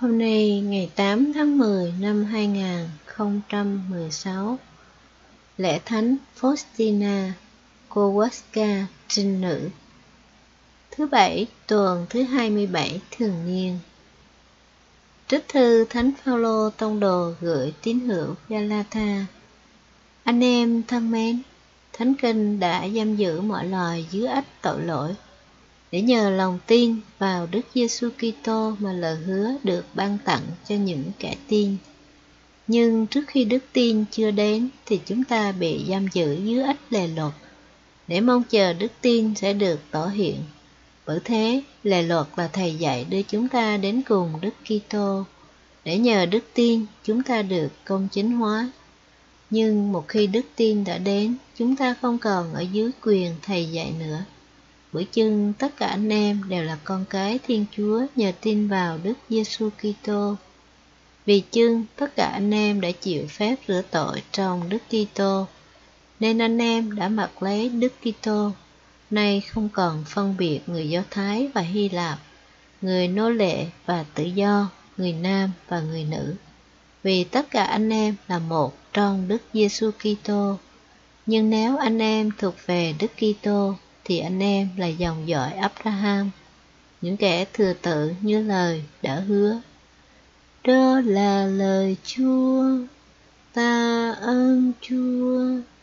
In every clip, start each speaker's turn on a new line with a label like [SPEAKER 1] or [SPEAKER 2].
[SPEAKER 1] Hôm nay ngày 8 tháng 10 năm 2016, Lễ Thánh Faustina Kowalska trinh nữ, thứ Bảy tuần thứ 27 thường niên. Trích thư Thánh Phaolô tông đồ gửi tín hữu Galata. Anh em thân mến, Thánh Kinh đã giam giữ mọi loài dưới ách tội lỗi, để nhờ lòng tin vào Đức Giêsu Kitô mà lời hứa được ban tặng cho những kẻ tin. Nhưng trước khi đức tin chưa đến thì chúng ta bị giam giữ dưới ách lề luật, để mong chờ đức tin sẽ được tỏ hiện. Bởi thế, lề luật là thầy dạy đưa chúng ta đến cùng Đức Kitô, để nhờ đức tin chúng ta được công chính hóa. Nhưng một khi đức tin đã đến, chúng ta không còn ở dưới quyền thầy dạy nữa. Bởi chưng tất cả anh em đều là con cái Thiên Chúa nhờ tin vào Đức Giêsu Kitô. Vì chưng tất cả anh em đã chịu phép rửa tội trong Đức Kitô, nên anh em đã mặc lấy Đức Kitô, nay không còn phân biệt người Do Thái và Hy Lạp, người nô lệ và tự do, người nam và người nữ. Vì tất cả anh em là một trong Đức Giêsu Kitô. Nhưng nếu anh em thuộc về Đức Kitô, thì anh em là dòng dõi Abraham, những kẻ thừa tự như lời đã hứa. Đó là lời Chúa, ta ơn Chúa.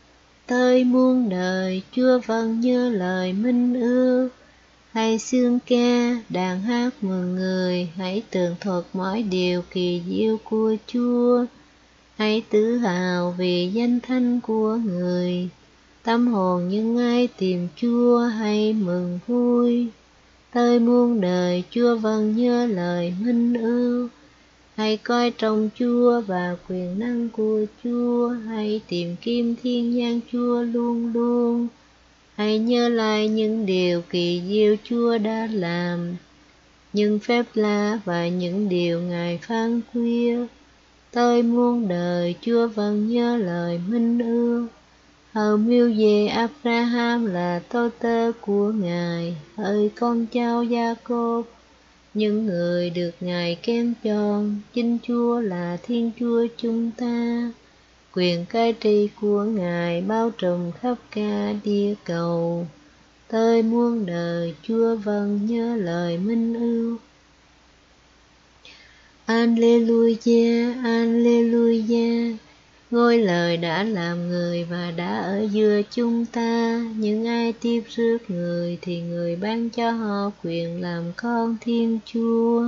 [SPEAKER 1] Tới muôn đời Chúa vâng như lời minh ước. Hãy xương ca, đàn hát mừng người, hãy tường thuật mọi điều kỳ diệu của Chúa. Hãy tự hào vì danh thanh của người. Tâm hồn những ai tìm Chúa hãy mừng vui. Tới muôn đời Chúa vâng như lời minh ước. Hãy coi trọng Chúa và quyền năng của Chúa. Hãy tìm kiếm thiên nhang Chúa luôn luôn. Hãy nhớ lại những điều kỳ diệu Chúa đã làm, những phép lạ và những điều Ngài phán quyết. Tới muôn đời Chúa vẫn nhớ lời minh ước. Hầu mưu về Abraham là tôi tớ của Ngài, hỡi con cháu Gia-cốp, những người được Ngài kén chọn. Chính Chúa là Thiên Chúa chúng ta, quyền cai trị của Ngài bao trùm khắp cả địa cầu. Tới muôn đời Chúa vẫn nhớ lời minh ước. Alleluia, Alleluia. Ngôi lời đã làm người và đã ở giữa chúng ta. Những ai tiếp rước người thì người ban cho họ quyền làm con Thiên Chúa.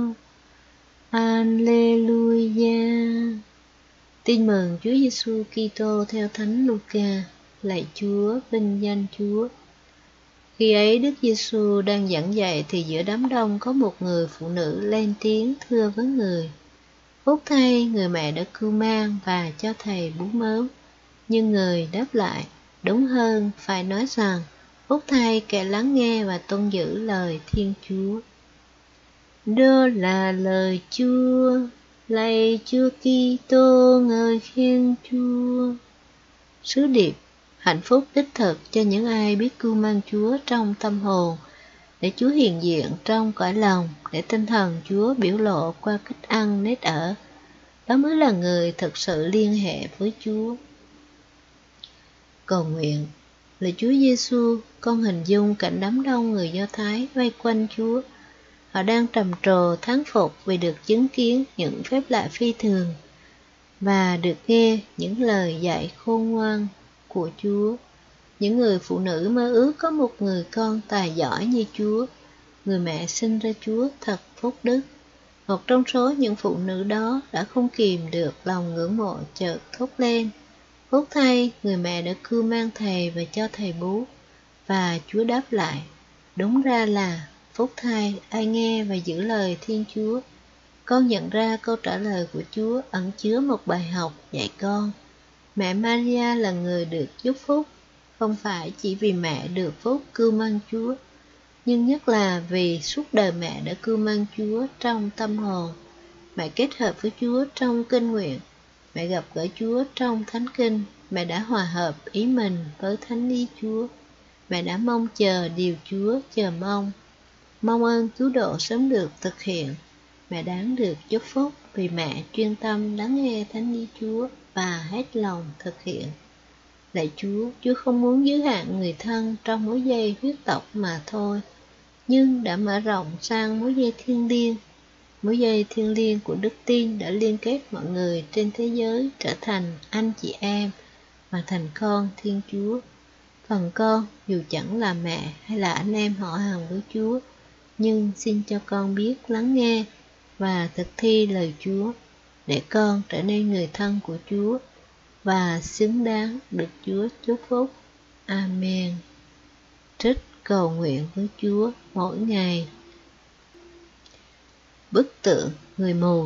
[SPEAKER 1] Alleluia. Tin mừng Chúa Giêsu Kitô theo Thánh Luca. Lạy Chúa, vinh danh Chúa. Khi ấy Đức Giêsu đang giảng dạy thì giữa đám đông có một người phụ nữ lên tiếng thưa với người: Phúc thay người mẹ đã cưu mang và cho thầy bú mớm. Nhưng người đáp lại: Đúng hơn, phải nói rằng, phúc thay kẻ lắng nghe và tuân giữ lời Thiên Chúa. Đó là lời Chúa. Lạy Chúa Kitô, ngợi khen Chúa. Sứ điệp: hạnh phúc đích thực cho những ai biết cưu mang Chúa trong tâm hồn, để Chúa hiện diện trong cõi lòng, để tinh thần Chúa biểu lộ qua cách ăn nết ở. Đó mới là người thực sự liên hệ với Chúa. Cầu nguyện. Lạy Chúa Giêsu, con hình dung cảnh đám đông người Do Thái vây quanh Chúa. Họ đang trầm trồ thán phục vì được chứng kiến những phép lạ phi thường và được nghe những lời dạy khôn ngoan của Chúa. Những người phụ nữ mơ ước có một người con tài giỏi như Chúa. Người mẹ sinh ra Chúa thật phúc đức. Một trong số những phụ nữ đó đã không kìm được lòng ngưỡng mộ chợt thốt lên: Phúc thay người mẹ đã cưu mang thầy và cho thầy bú. Và Chúa đáp lại: Đúng ra là phúc thay ai nghe và giữ lời Thiên Chúa. Con nhận ra câu trả lời của Chúa ẩn chứa một bài học dạy con. Mẹ Maria là người được chúc phúc, không phải chỉ vì mẹ được phúc cưu mang Chúa, nhưng nhất là vì suốt đời mẹ đã cưu mang Chúa trong tâm hồn. Mẹ kết hợp với Chúa trong kinh nguyện, mẹ gặp gỡ Chúa trong Thánh Kinh, mẹ đã hòa hợp ý mình với thánh ý Chúa. Mẹ đã mong chờ điều Chúa chờ mong ơn cứu độ sớm được thực hiện. Mẹ đáng được chúc phúc vì mẹ chuyên tâm lắng nghe thánh ý Chúa và hết lòng thực hiện. Lạy Chúa, Chúa không muốn giới hạn người thân trong mối dây huyết tộc mà thôi, nhưng đã mở rộng sang mối dây thiêng liêng. Mối dây thiêng liêng của đức tin đã liên kết mọi người trên thế giới trở thành anh chị em và thành con Thiên Chúa. Phần con, dù chẳng là mẹ hay là anh em họ hàng với Chúa, nhưng xin cho con biết lắng nghe và thực thi lời Chúa, để con trở nên người thân của Chúa và xứng đáng được Chúa chúc phúc. Amen. Trích cầu nguyện với Chúa mỗi ngày. Bức tượng người mù.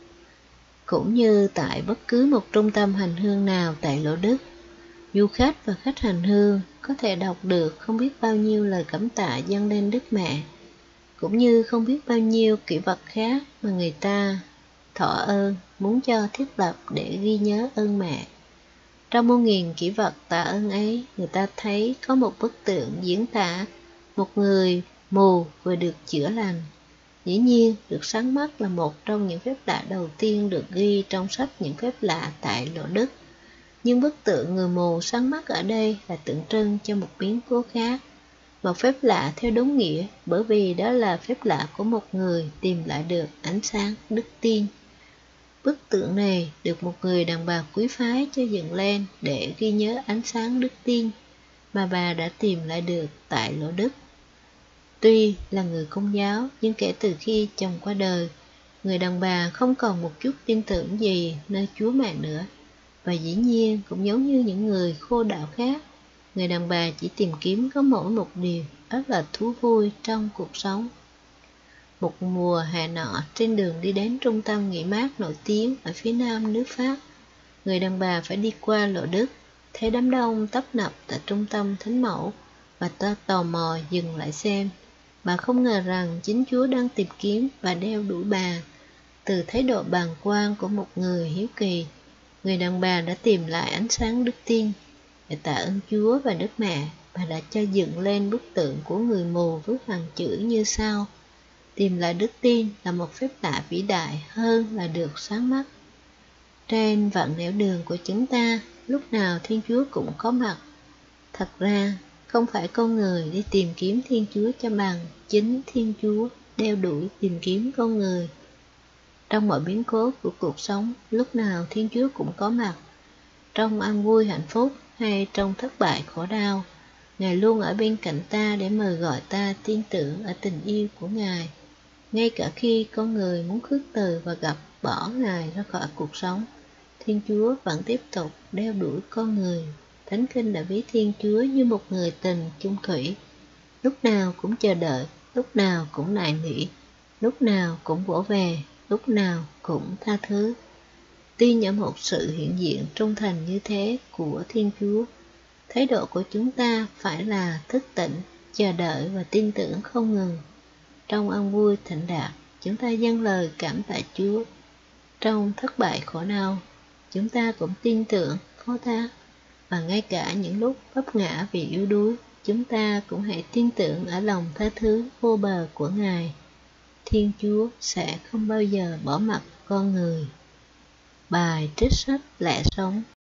[SPEAKER 1] Cũng như tại bất cứ một trung tâm hành hương nào tại Lỗ Đức, du khách và khách hành hương có thể đọc được không biết bao nhiêu lời cảm tạ dâng lên Đức Mẹ, cũng như không biết bao nhiêu kỷ vật khác mà người ta thọ ơn muốn cho thiết lập để ghi nhớ ơn mẹ. Trong muôn nghìn kỷ vật tạ ơn ấy, người ta thấy có một bức tượng diễn tả một người mù vừa được chữa lành. Dĩ nhiên, được sáng mắt là một trong những phép lạ đầu tiên được ghi trong sách những phép lạ tại Lỗ Đức. Nhưng bức tượng người mù sáng mắt ở đây là tượng trưng cho một biến cố khác, một phép lạ theo đúng nghĩa, bởi vì đó là phép lạ của một người tìm lại được ánh sáng đức tin. Bức tượng này được một người đàn bà quý phái cho dựng lên để ghi nhớ ánh sáng đức tin mà bà đã tìm lại được tại Lỗ Đức. Tuy là người Công giáo, nhưng kể từ khi chồng qua đời, người đàn bà không còn một chút tin tưởng gì nơi Chúa Mẹ nữa. Và dĩ nhiên cũng giống như những người khô đạo khác, người đàn bà chỉ tìm kiếm có mỗi một điều, đó là thú vui trong cuộc sống. Một mùa hè nọ, trên đường đi đến trung tâm nghỉ mát nổi tiếng ở phía nam nước Pháp, người đàn bà phải đi qua Lỗ Đức, thấy đám đông tấp nập tại trung tâm Thánh Mẫu và tò mò dừng lại xem. Bà không ngờ rằng chính Chúa đang tìm kiếm và đeo đuổi bà. Từ thái độ bàng quan của một người hiếu kỳ, người đàn bà đã tìm lại ánh sáng đức tin. Để tạ ơn Chúa và Đức Mẹ, bà đã cho dựng lên bức tượng của người mù với hàng chữ như sau: tìm lại đức tin là một phép lạ vĩ đại hơn là được sáng mắt. Trên vạn nẻo đường của chúng ta, lúc nào Thiên Chúa cũng có mặt. Thật ra, không phải con người đi tìm kiếm Thiên Chúa cho bằng, chính Thiên Chúa đeo đuổi tìm kiếm con người. Trong mọi biến cố của cuộc sống, lúc nào Thiên Chúa cũng có mặt. Trong an vui hạnh phúc hay trong thất bại khổ đau, Ngài luôn ở bên cạnh ta để mời gọi ta tin tưởng ở tình yêu của Ngài. Ngay cả khi con người muốn khước từ và gạt bỏ Ngài ra khỏi cuộc sống, Thiên Chúa vẫn tiếp tục đeo đuổi con người. Thánh Kinh đã ví Thiên Chúa như một người tình chung thủy, lúc nào cũng chờ đợi, lúc nào cũng nài nỉ, lúc nào cũng vỗ về, lúc nào cũng tha thứ. Tin ở một sự hiện diện trung thành như thế của Thiên Chúa, thái độ của chúng ta phải là thức tỉnh, chờ đợi và tin tưởng không ngừng. Trong an vui thịnh đạt, chúng ta dâng lời cảm tạ Chúa. Trong thất bại khổ đau, chúng ta cũng tin tưởng, phó thác. Và ngay cả những lúc vấp ngã vì yếu đuối, chúng ta cũng hãy tin tưởng ở lòng tha thứ vô bờ của Ngài. Thiên Chúa sẽ không bao giờ bỏ mặc con người. Bài trích sách Lẽ Sống.